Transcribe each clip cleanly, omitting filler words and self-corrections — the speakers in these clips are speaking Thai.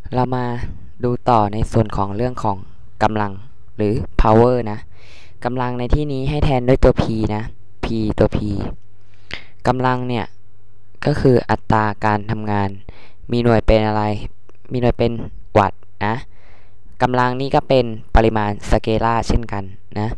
เรามาดูต่อในส่วนของเรื่องของกำลังหรือ power นะกำลังในที่นี้ให้แทนด้วยตัว p นะ p ตัว p กำลังเนี่ยก็คืออัตราการทำงานมีหน่วยเป็นอะไรมีหน่วยเป็นวัตต์นะกำลังนี้ก็เป็นปริมาณสเกลาร์เช่นกันนะ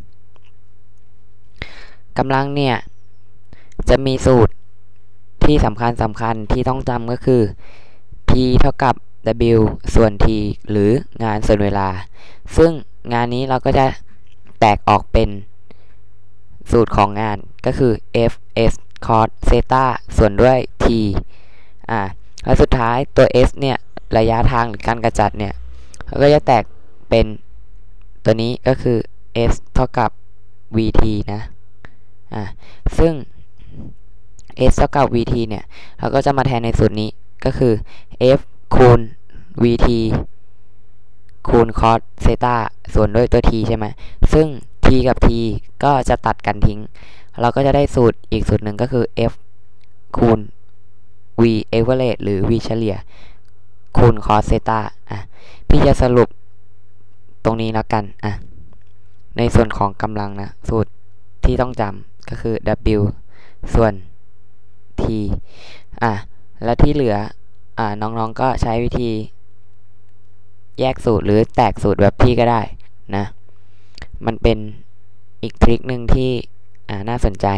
กำลังเนี่ยจะมีสูตรที่สำคัญที่ต้องจำก็คือ p เท่ากับ w ส่วน t หรืองานส่วนเวลาซึ่งงานนี้เราก็จะแตกออกเป็นสูตรของงานก็คือ f s cos เซตาส่วนด้วย t แล้วสุดท้ายตัว s เนี่ยระยะทางหรือการกระจัดเนี่ยก็จะแตกเป็นตัวนี้ก็คือ s เท่ากับ vt นะซึ่ง s เท่ากับ vt เนี่ยเราก็จะมาแทนในสูตรนี้ก็คือ f คูณ vt คูณ cos เซตาส่วนด้วยตัว t ใช่ไหมซึ่ง t กับ t ก็จะตัดกันทิ้งเราก็จะได้สูตรอีกสูตรหนึ่งก็คือ f คูณ v average หรือ v เฉลี่ยคูณ cos เซตาพี่จะสรุปตรงนี้แล้วกันในส่วนของกำลังนะสูตรที่ต้องจำก็คือ w ส่วน t และที่เหลือน้องๆก็ใช้วิธีแยกสูตรหรือแตกสูตรแบบพี่ก็ได้นะมันเป็นอีกทริคหนึ่งที่น่าสนใจ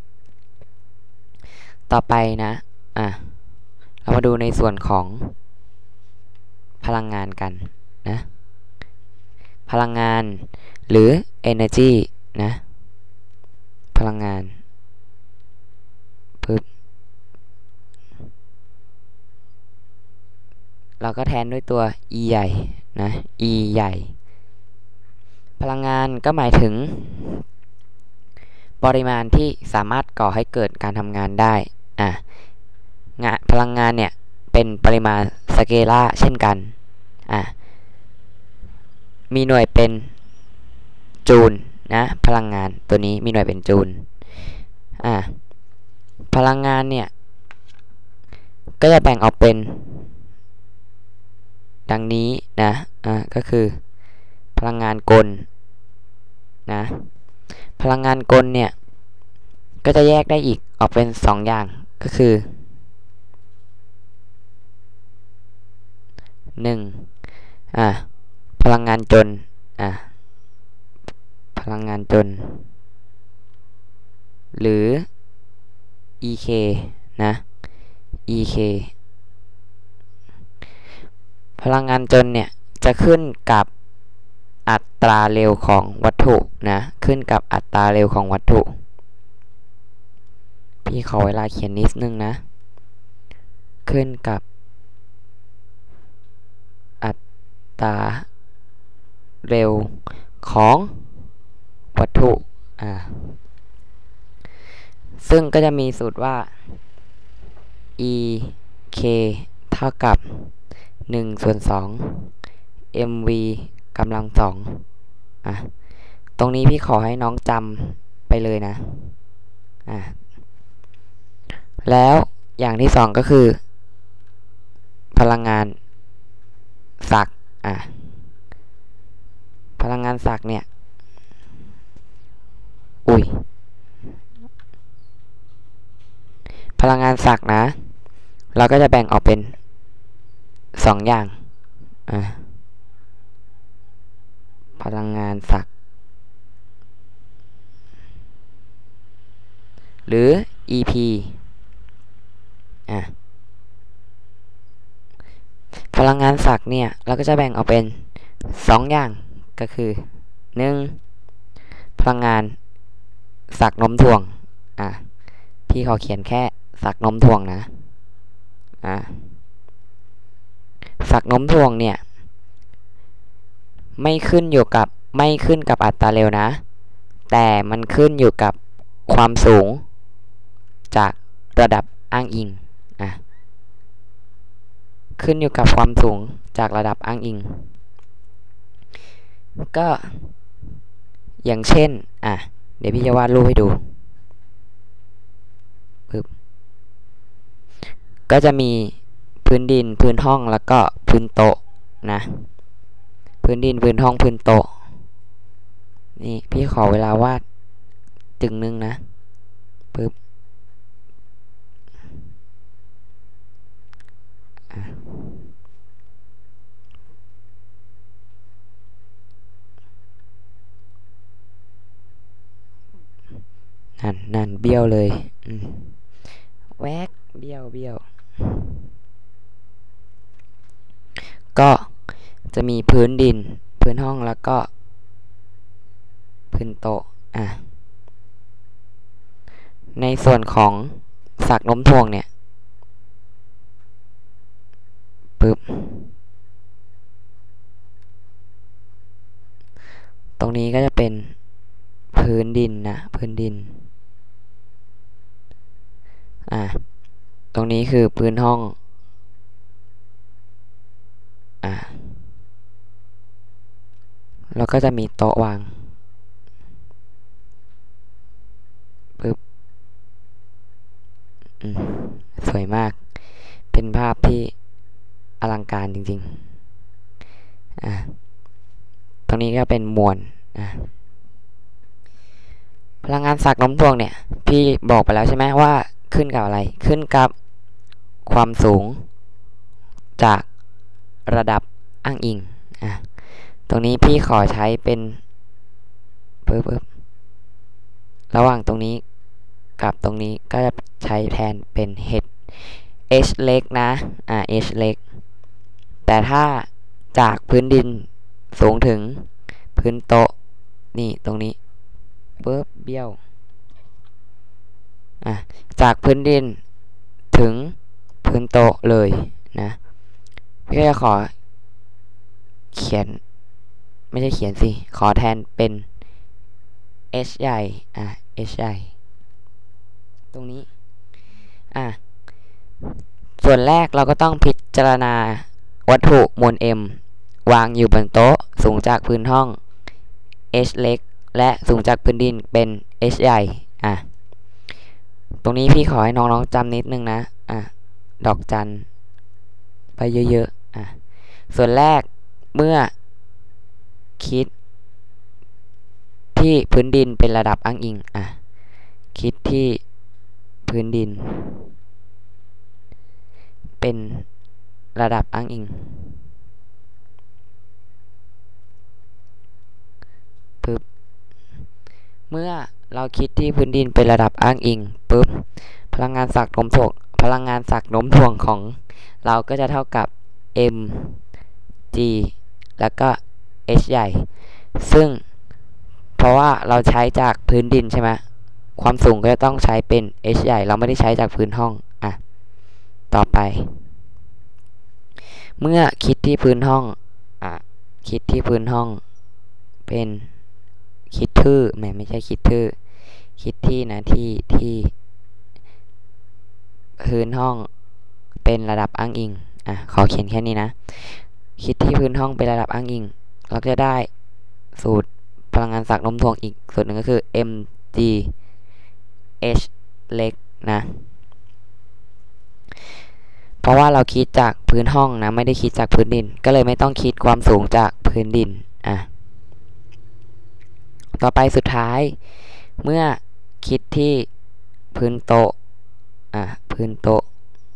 ต่อไปนะเรามาดูในส่วนของพลังงานกันนะพลังงานหรือ energy นะพลังงานปึ๊บเราก็แทนด้วยตัว e ใหญ่นะ e ใหญ่พลังงานก็หมายถึงปริมาณที่สามารถก่อให้เกิดการทำงานได้พลังงานเนี่ยเป็นปริมาณสเกลาร์เช่นกันมีหน่วยเป็นจูลนะพลังงานตัวนี้มีหน่วยเป็นจูลพลังงานเนี่ยก็จะแบ่งออกเป็นดังนี้นะก็คือพลังงานกลนะพลังงานกลเนี่ยก็จะแยกได้อีกออกเป็น2อย่างก็คือ1พลังงานจนพลังงานจนหรือ EK นะ EK พลังงานจนเนี่ยจะขึ้นกับอัตราเร็วของวัตถุนะขึ้นกับอัตราเร็วของวัตถุพี่ขอเวลาเขียนนิดนึงนะขึ้นกับอัตราเร็วของวัตถุซึ่งก็จะมีสูตรว่า EK เท่ากับ1/2 mv กำลัง2ตรงนี้พี่ขอให้น้องจำไปเลยนะแล้วอย่างที่2ก็คือพลังงานศักย์พลังงานศักย์เนี่ยพลังงานศักย์นะเราก็จะแบ่งออกเป็น2อย่างพลังงานศักย์หรือ EP พลังงานศักย์เนี่ยเราก็จะแบ่งออกเป็น2อย่างก็คือ1พลังงานศักย์โน้มถ่วงพี่ขอเขียนแค่ศักย์โน้มถ่วงนะศักย์โน้มถ่วงเนี่ยไม่ขึ้นกับอัตราเร็วนะแต่มันขึ้นอยู่กับความสูงจากระดับอ้างอิงขึ้นอยู่กับความสูงจากระดับอ้างอิงก็อย่างเช่นเดี๋ยวพี่จะวาดรูปให้ดูก็จะมีพื้นดินพื้นห้องแล้วก็พื้นโต๊ะนะพื้นดินพื้นห้องพื้นโต๊ะนี่พี่ขอเวลาวาดจึงนึงนะปึ๊บนั่นเบี้ยวเลยแวกเบี้ยวก็จะมีพื้นดินพื้นห้องแล้วก็พื้นโต๊ะในส่วนของศักโน้มถ่วงเนี่ยปึ๊บตรงนี้ก็จะเป็นพื้นดินนะพื้นดินตรงนี้คือพื้นห้องแล้วก็จะมีโต๊ะวางปึ๊บสวยมากเป็นภาพที่อลังการจริงๆตรงนี้ก็เป็นมวลพลังงานศักโน้มถ่วงเนี่ยพี่บอกไปแล้วใช่ไหมว่าขึ้นกับอะไรขึ้นกับความสูงจากระดับอ้างอิงตรงนี้พี่ขอใช้เป็นปึ๊บระหว่างตรงนี้กับตรงนี้ก็จะใช้แทนเป็น h เล็กนะh เล็กแต่ถ้าจากพื้นดินสูงถึงพื้นโต๊ะนี่ตรงนี้ปึ๊บเบี้ยวจากพื้นดินถึงพื้นโต๊ะเลยนะพี่ก็จะขอเขียนไม่ใช่เขียนสิขอแทนเป็น h ใหญ่h ใหญ่ตรงนี้ส่วนแรกเราก็ต้องพิจารณาวัตถุมวล m วางอยู่บนโต๊ะสูงจากพื้นห้อง h เล็กและสูงจากพื้นดินเป็น h ใหญ่ตรงนี้พี่ขอให้น้องๆจำนิดนึงนะดอกจันไปเยอะๆส่วนแรกเมื่อคิดที่พื้นดินเป็นระดับอ้างอิงคิดที่พื้นดินเป็นระดับอ้างอิงปึ๊บเมื่อเราคิดที่พื้นดินเป็นระดับอ้างอิงปึ๊บพลังงานศักโน้มถ่วงของเราก็จะเท่ากับ m g แล้วก็ h ใหญ่ซึ่งเพราะว่าเราใช้จากพื้นดินใช่ไหมความสูงก็จะต้องใช้เป็น h ใหญ่เราไม่ได้ใช้จากพื้นห้องต่อไปเมื่อคิดที่พื้นห้องคิดที่พื้นห้องเป็นคิดทื่อไม่ใช่คิดทื่อคิดที่นะที่พื้นห้องเป็นระดับอ้างอิงขอเขียนแค่นี้นะคิดที่พื้นห้องเป็นระดับอ้างอิงเราจะได้สูตรพลังงานศักโน้มถ่วงอีกสูตรหนึ่งก็คือ mg h เล็กนะเพราะว่าเราคิดจากพื้นห้องนะไม่ได้คิดจากพื้นดินก็เลยไม่ต้องคิดความสูงจากพื้นดินต่อไปสุดท้ายเมื่อคิดที่พื้นโต๊ะพื้นโต๊ะ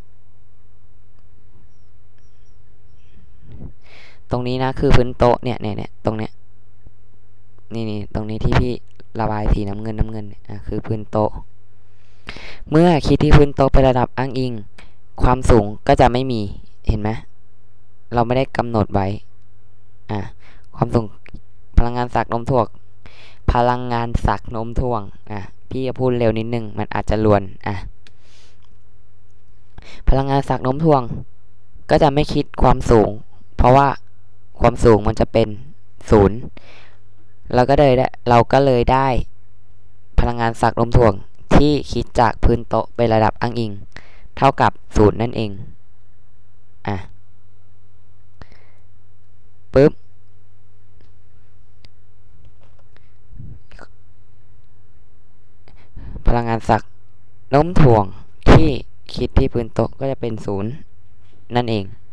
ตรงนี้นะคือพื้นโต๊ะเนี่ยตรงเนี้ยนี่ตรงนี้ที่พี่ระบายสีน้ำเงินเนี่ยคือพื้นโต๊ะเมื่อคิดที่พื้นโต๊ะเป็นระดับอ้างอิงความสูงก็จะไม่มีเห็นไหมเราไม่ได้กำหนดไว้ความสูงพลังงานศักโน้มถ่วงพี่จะพูดเร็วนิดนึงมันอาจจะลวนพลังงานศักโน้มถ่วงก็จะไม่คิดความสูงเพราะว่าความสูงมันจะเป็น0เราก็เลยได้พลังงานศักโน้มถ่วงที่คิดจากพื้นโต๊ะเป็นระดับอ้างอิงเท่ากับ0นั่นเองปึ๊บพลังงานศักโน้มถ่วงที่คิดที่พื้นโต๊ะก็จะเป็น0นั่นเอง